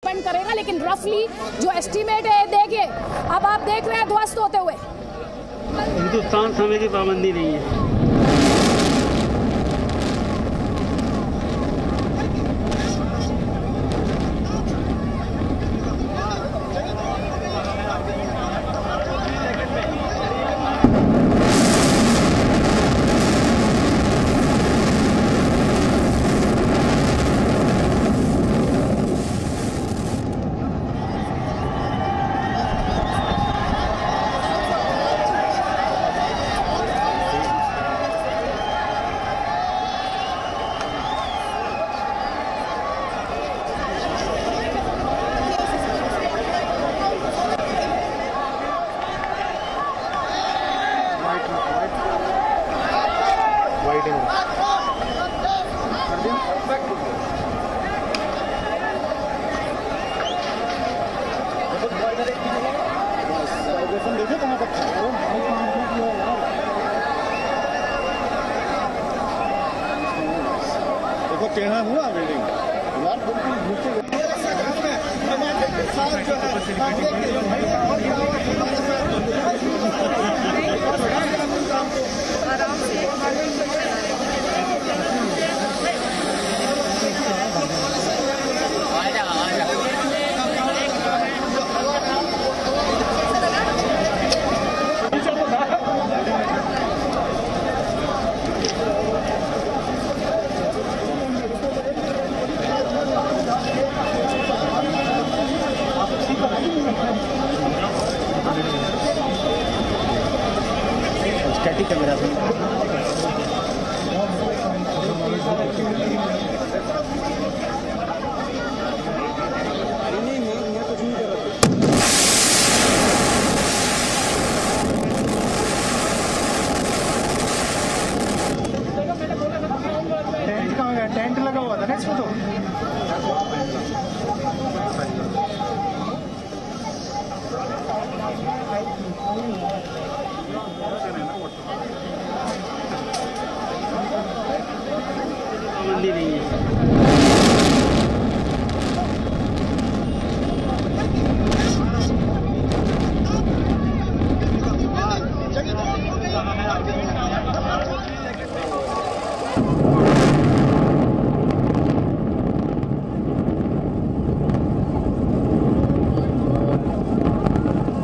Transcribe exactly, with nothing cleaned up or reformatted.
Depend करेगा, लेकिन रफली जो एस्टीमेट है देखिए, अब आप देख रहे हैं ध्वस्त होते हुए। हिंदुस्तान समय की पाबंदी नहीं है। देखो टेढ़ा हुआ बिल्डिंग यार, बिल्कुल स्टैटिक कैमरा से टेंट लगा हुआ था ना इसमें तो। पाबंदी नहीं है। जगह